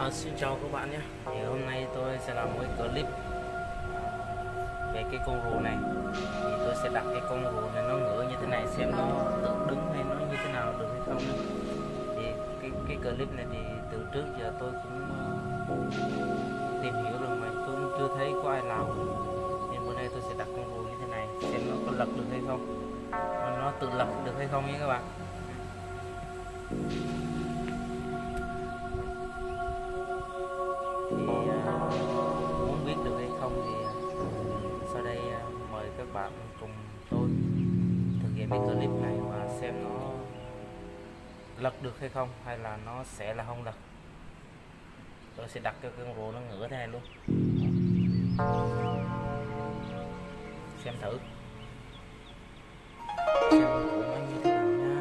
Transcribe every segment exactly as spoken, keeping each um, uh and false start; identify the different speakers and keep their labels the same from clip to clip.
Speaker 1: À, xin chào các bạn nhé. Thì hôm nay tôi sẽ làm một cái clip về cái con rùa này. Thì tôi sẽ đặt cái con rùa này nó ngửa như thế này xem nó tự đứng hay nó như thế nào được hay không. Thì cái cái clip này thì từ trước giờ tôi cũng uh, tìm hiểu rồi mà tôi cũng chưa thấy có ai làm. Nên bữa nay tôi sẽ đặt con rùa như thế này xem nó có lật được hay không, nó tự lật được hay không nhé các bạn. Thì uh, muốn biết được hay không thì uh, sau đây uh, mời các bạn cùng tôi thực hiện cái clip này và xem nó lật được hay không, hay là nó sẽ là không lật. Tôi sẽ đặt cái con rùa nó ngửa thế này luôn, xem thử xem rùa nó như thế nào nha.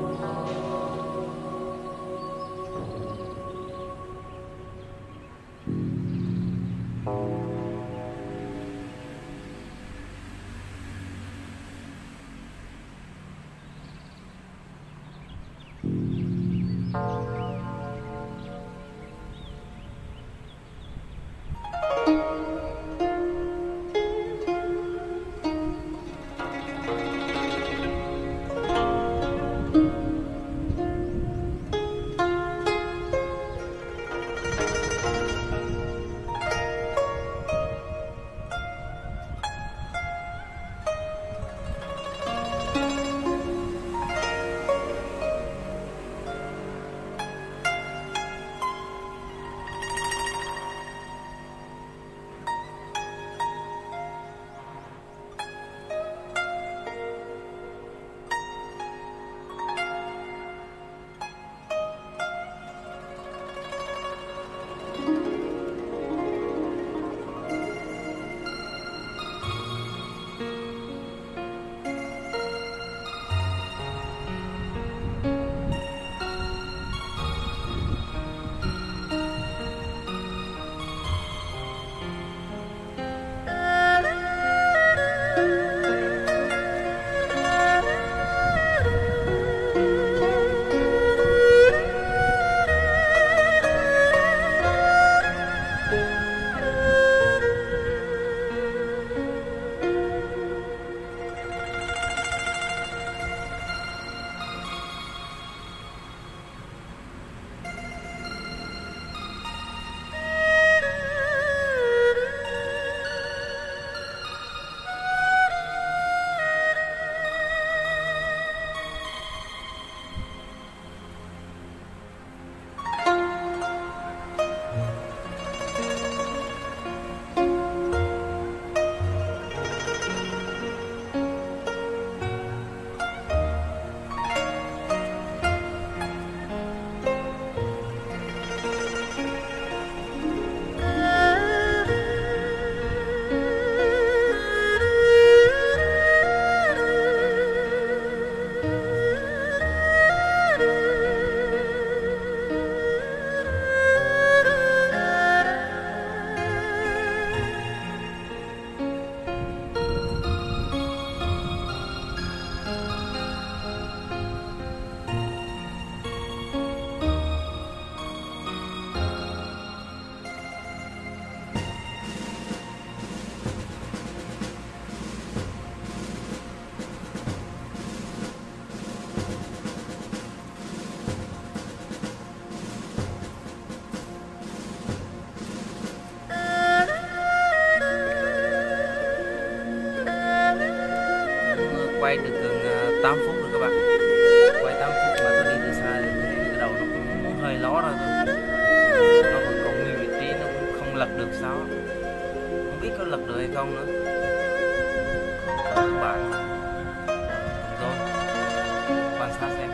Speaker 1: quay được gần tám phút rồi các bạn. Quay tám phút mà tôi đi từ xa thì tôi thấy cái đầu nó cũng muốn hơi ló ra rồi. Nó vẫn còn nguyên vị trí, nó cũng không lật được sao. Không biết có lật được hay không nữa các bạn. Rồi quan sát xem.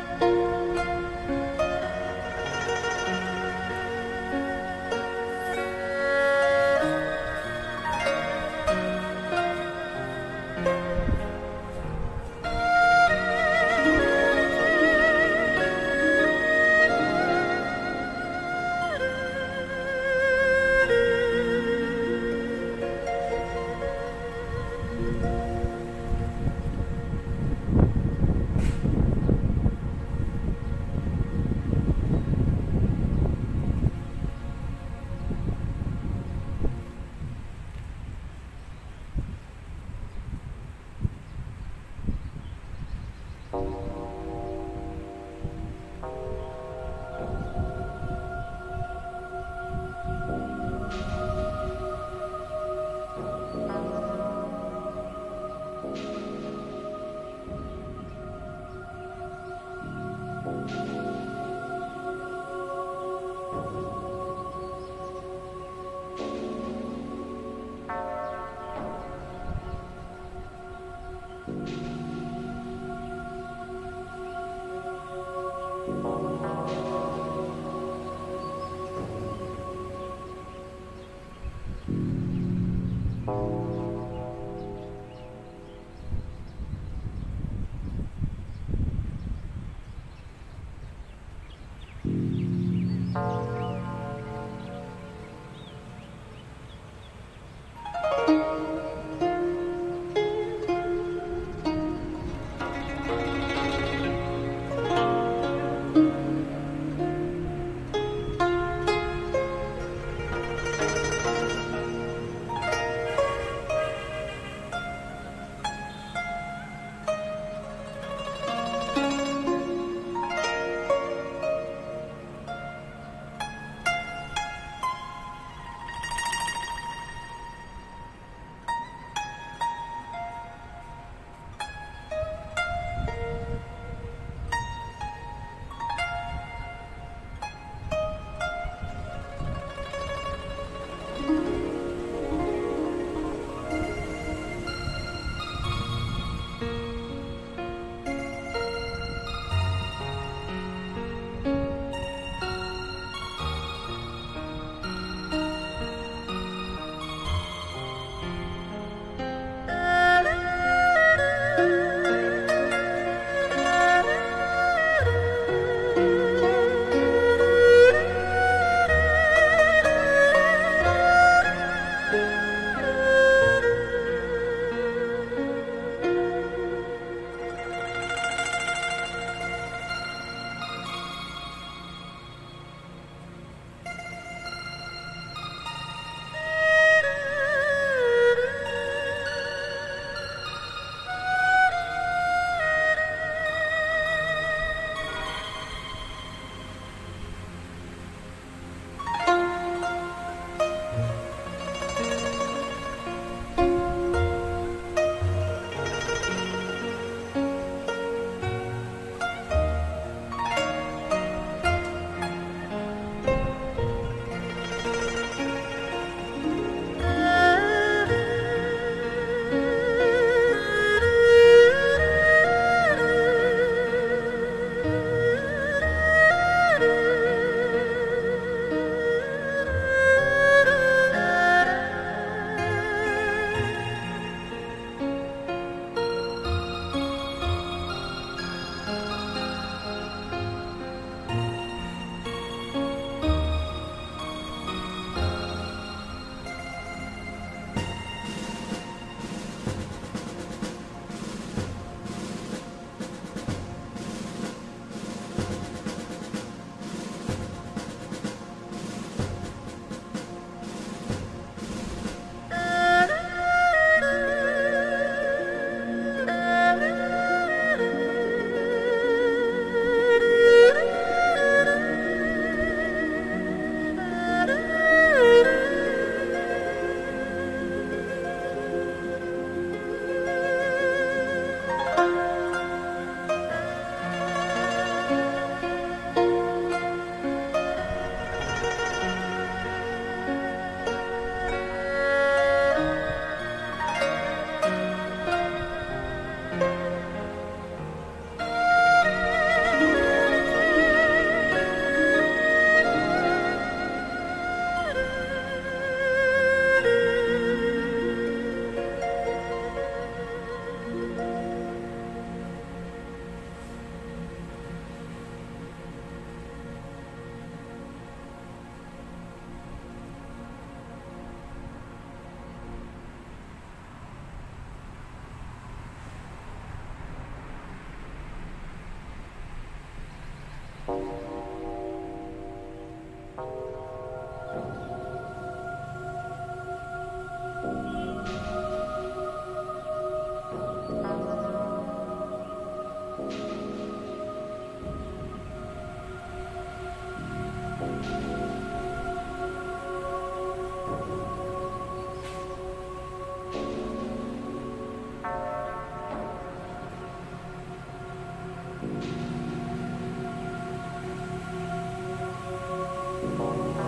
Speaker 1: Thank you.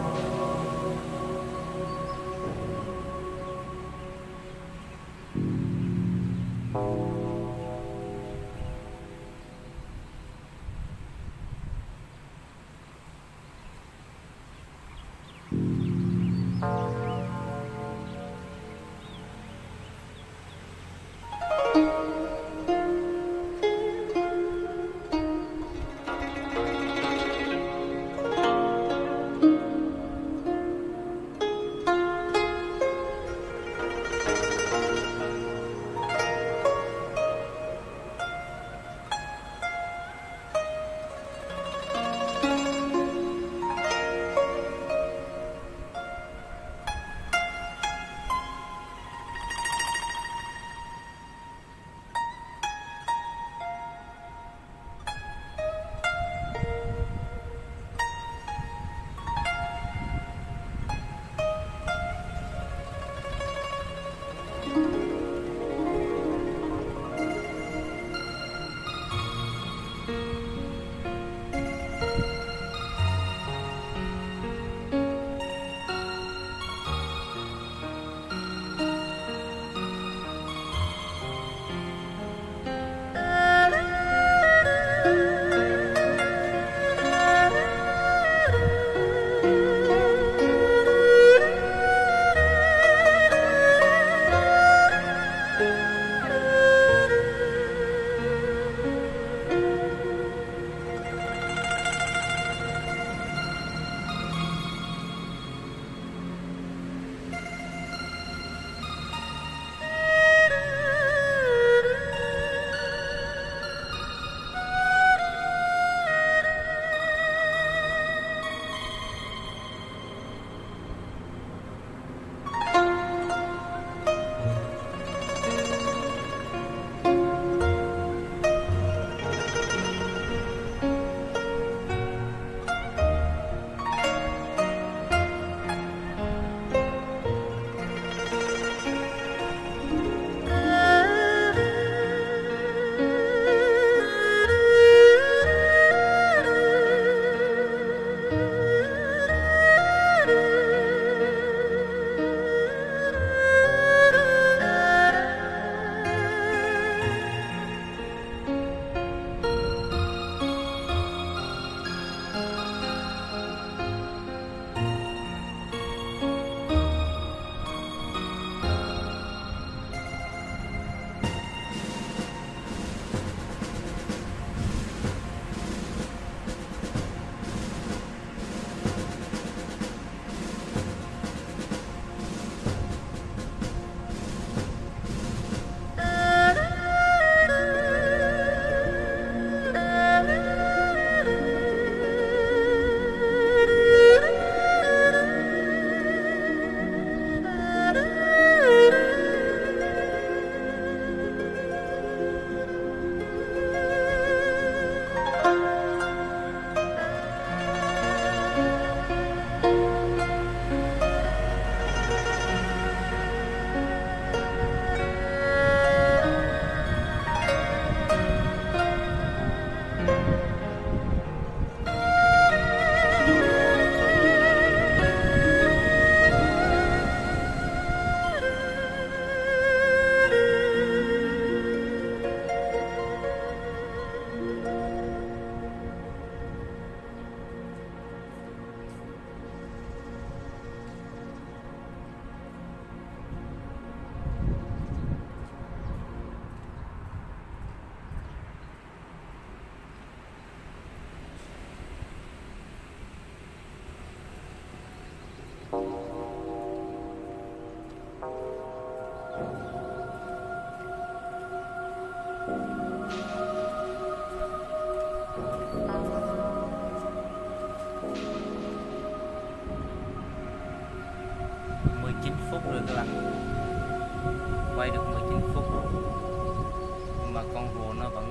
Speaker 1: bạn, quay được mười chín phút nhưng mà con rùa nó vẫn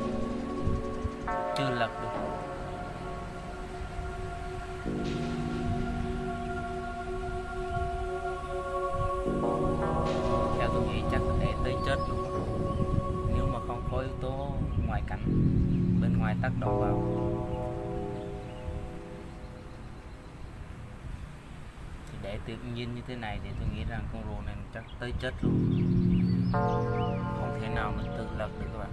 Speaker 1: chưa lật được. Theo tôi nghĩ chắc để tới chết luôn nếu mà không có yếu tố ngoại cảnh bên ngoài tác động vào. Thì để tự nhiên như thế này thì tôi nghĩ rằng con rùa này chắc tới chết luôn, không thể nào mình tự lật được các bạn.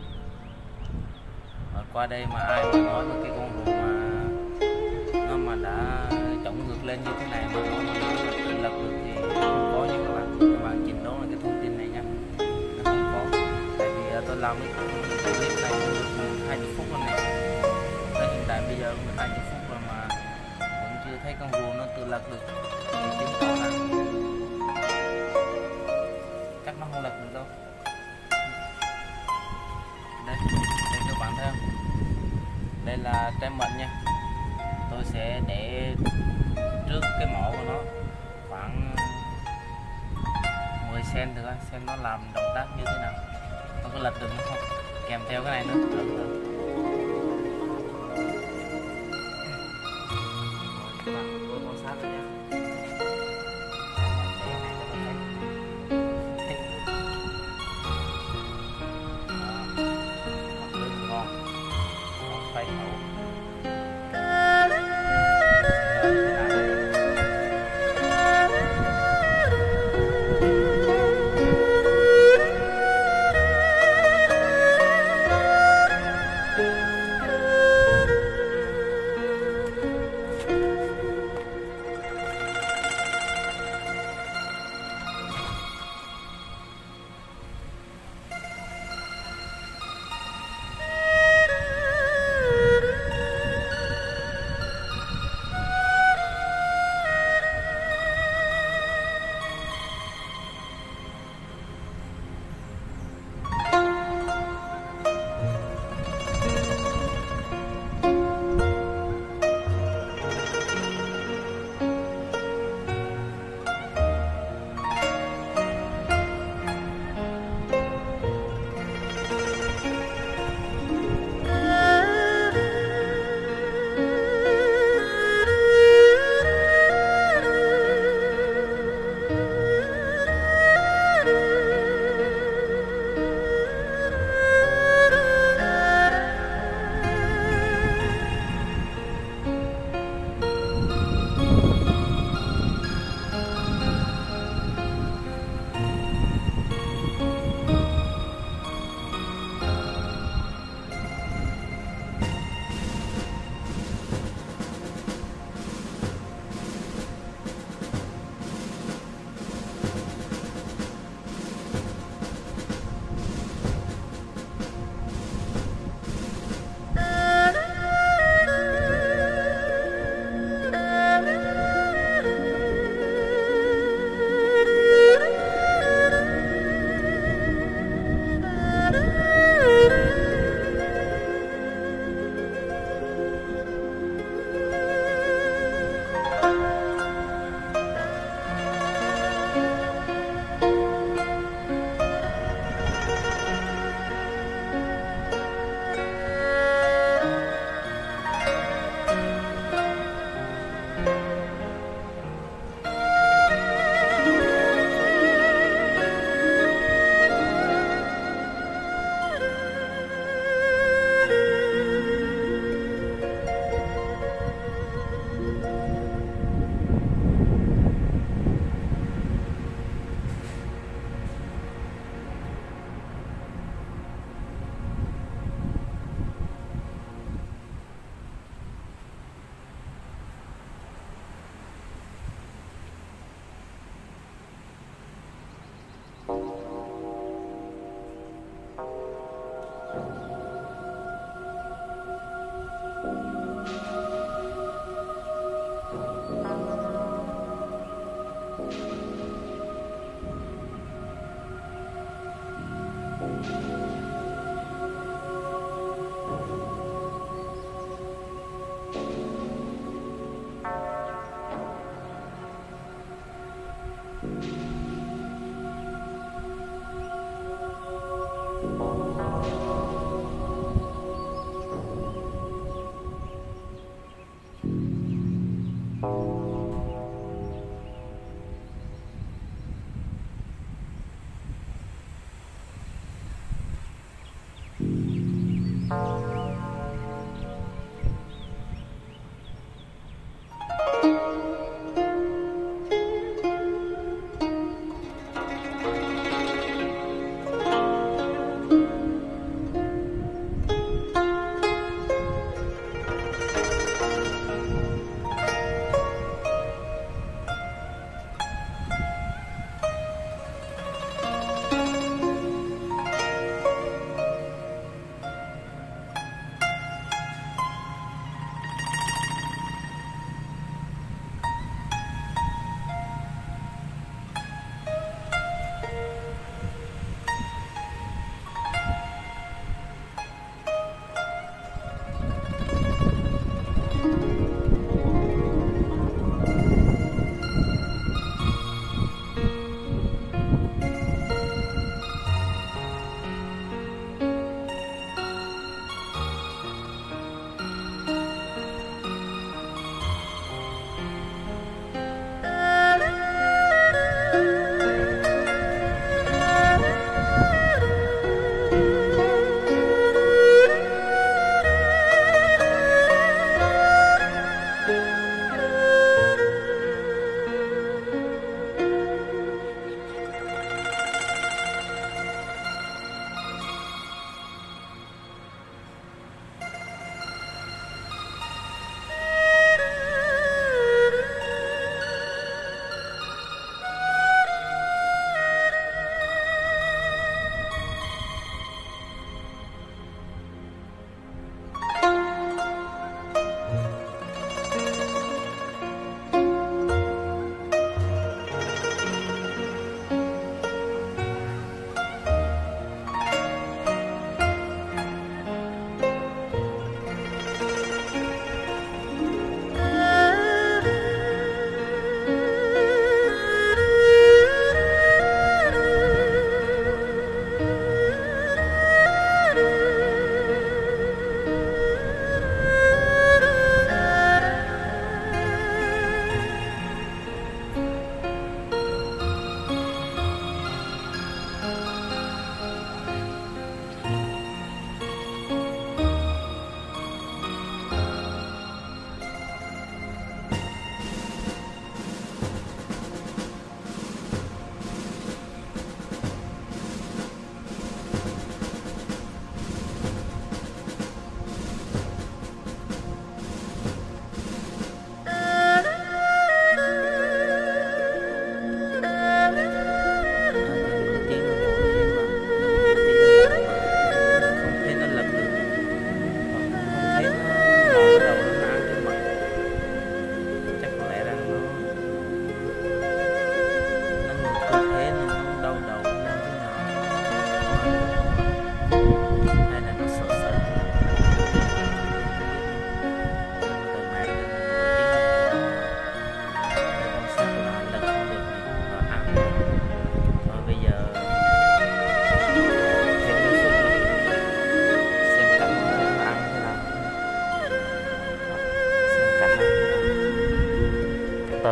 Speaker 1: Ở qua đây mà ai mà nói về cái con rùa mà nó mà đã chống ngược lên như thế này mà nó mà nó tự lật được thì không có nha các bạn. Các bạn chỉnh đốn là cái thông tin này nha, nó không có. Tại vì uh, tôi làm cái clip này được hai mươi phút rồi này, tới hiện tại bây giờ cũng được hai mươi phút rồi mà vẫn chưa thấy con rùa nó tự lật được, thì chứng tỏ là chắc nó không lật được đâu. Đây, đây các bạn thấy không? Đây là trái mận nha. Tôi sẽ để trước cái mỏ của nó khoảng mười xăng-ti-mét thôi, xem nó làm động tác như thế nào, nó có lật được hay không, kèm theo cái này nữa. Được, được. Các bạn tôi quan sát rồi nha.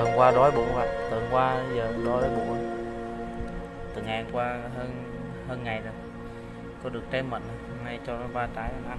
Speaker 1: Từ hôm qua đói bụng vậy, từ hôm qua giờ đói bụng. Từ ngày hôm qua hơn hơn ngày rồi. Có được trái mận, hôm nay cho nó ba trái ăn.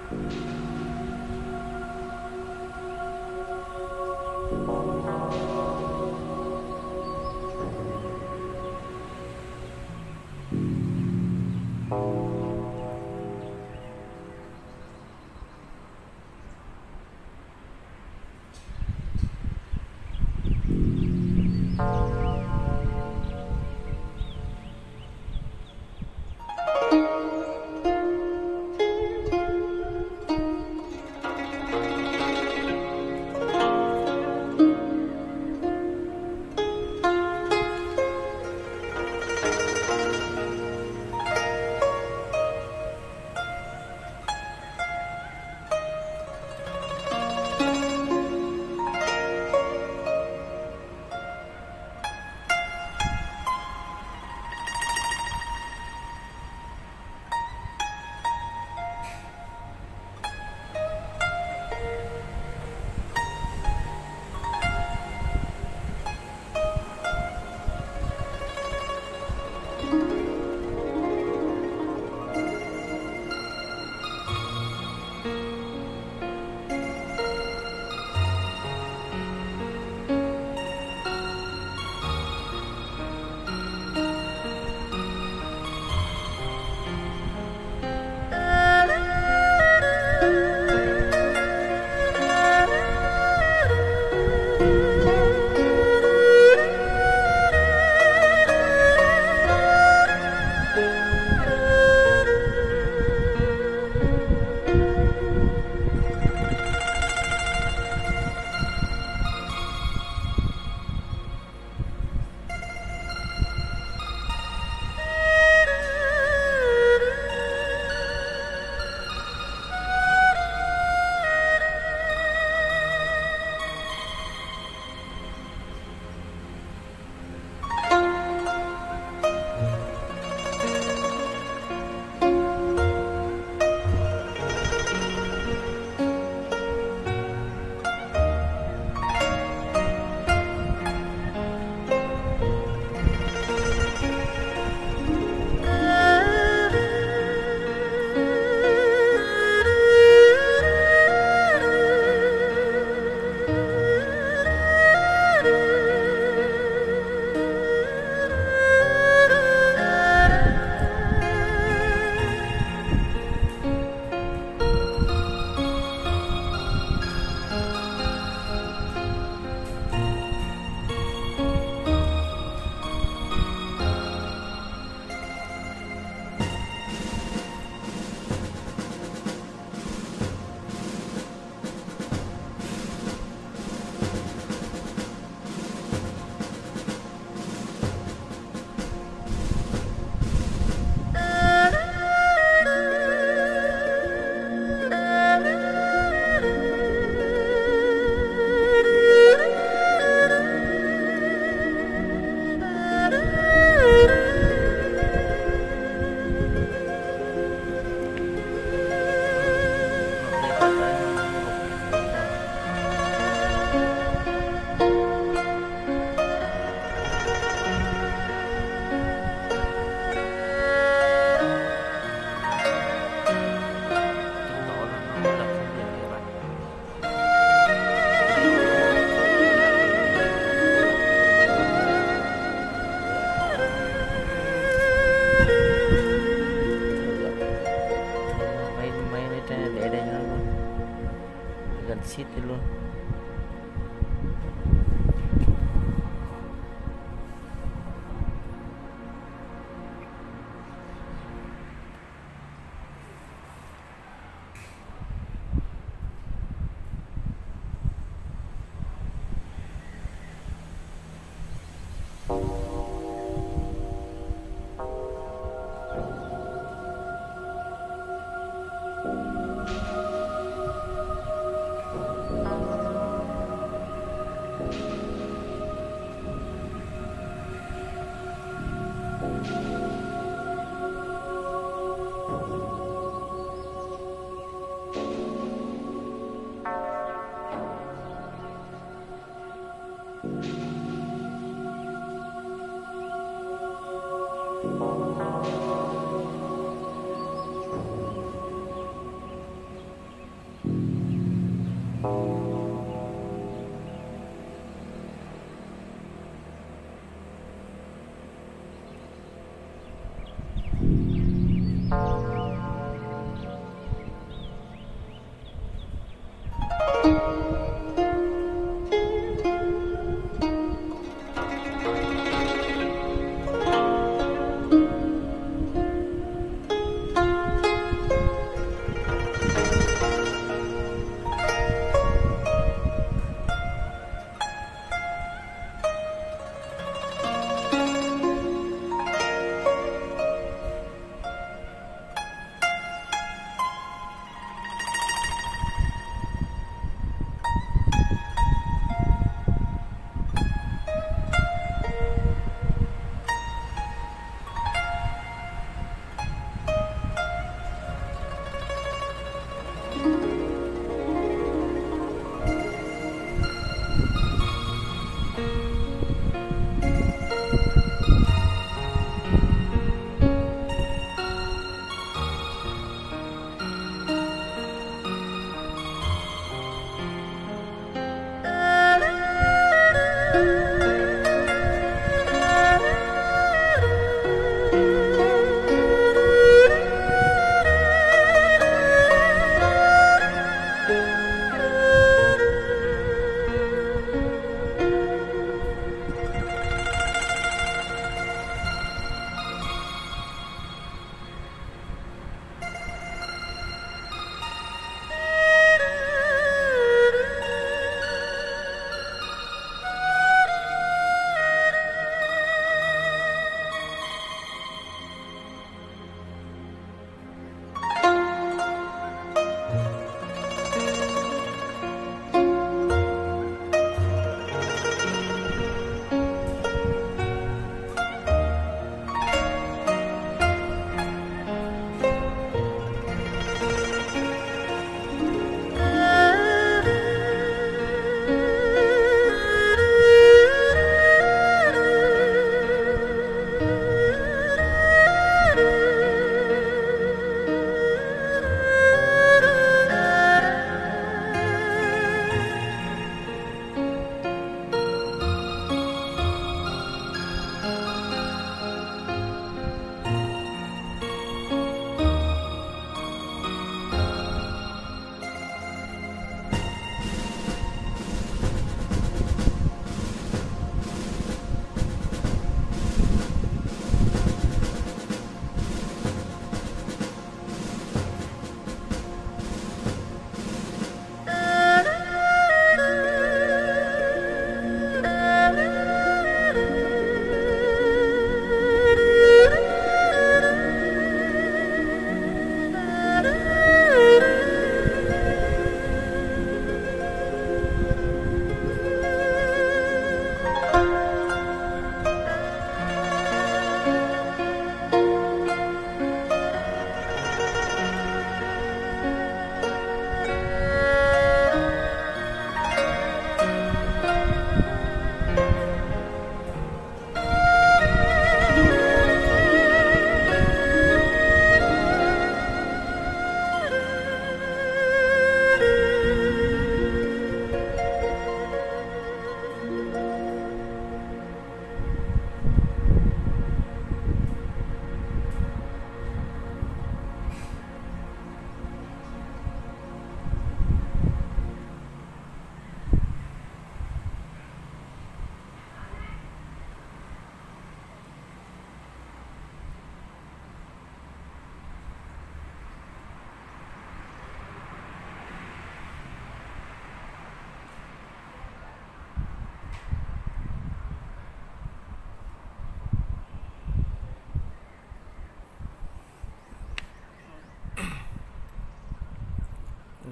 Speaker 2: xít đi luôn.
Speaker 1: Thank you.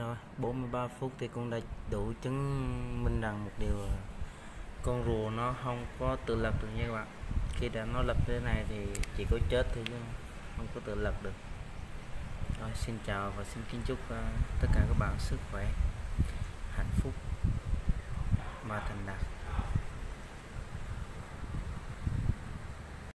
Speaker 1: Rồi bốn mươi ba phút thì cũng đã đủ chứng minh rằng một điều là con rùa nó không có tự lập được nha các bạn. Khi đã nó lập thế này thì chỉ có chết thôi chứ không có tự lập được. Rồi, xin chào và xin kính chúc uh, tất cả các bạn sức khỏe, hạnh phúc và thành đạt.